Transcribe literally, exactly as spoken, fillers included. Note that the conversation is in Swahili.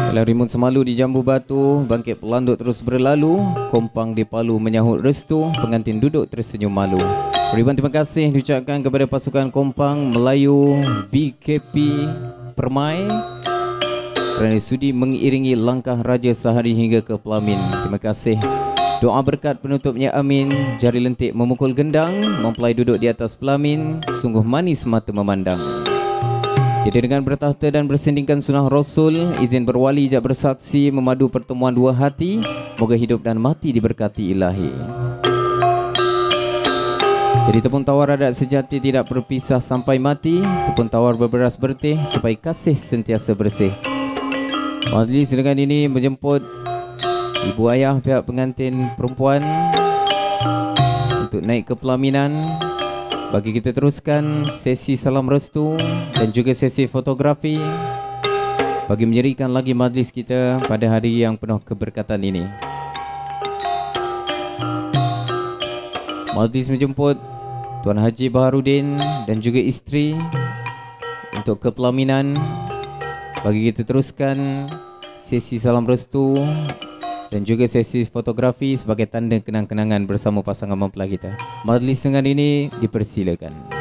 Dalam rimun semalu di Jambu Batu, bangkit pelanduk terus berlalu, kompang di Palu menyahut restu, pengantin duduk tersenyum malu. Ribuan terima kasih diucapkan kepada pasukan kompang Melayu B K P Permai kerana sudi mengiringi langkah Raja Sehari hingga ke Pelamin. Terima kasih. Doa berkat penutupnya amin. Jari lentik memukul gendang, mempelai duduk di atas pelamin, sungguh manis mata memandang. Jadi dengan bertahta dan bersendingkan sunnah Rasul, izin berwali ijab bersaksi memadu pertemuan dua hati, moga hidup dan mati diberkati ilahi. Jadi tepung tawar adat sejati tidak berpisah sampai mati, tepung tawar berberas bertih supaya kasih sentiasa bersih. Majlis dengan ini menjemput ibu ayah pihak pengantin perempuan untuk naik ke pelaminan. Bagi kita teruskan sesi salam restu dan juga sesi fotografi bagi menjadikan lagi majlis kita pada hari yang penuh keberkatan ini. Majlis menjemput Tuan Haji Baharudin dan juga isteri untuk ke pelaminan. Bagi kita teruskan sesi salam restu dan juga sesi fotografi sebagai tanda kenang-kenangan bersama pasangan mempelai kita. Majlis dengan ini dipersilakan.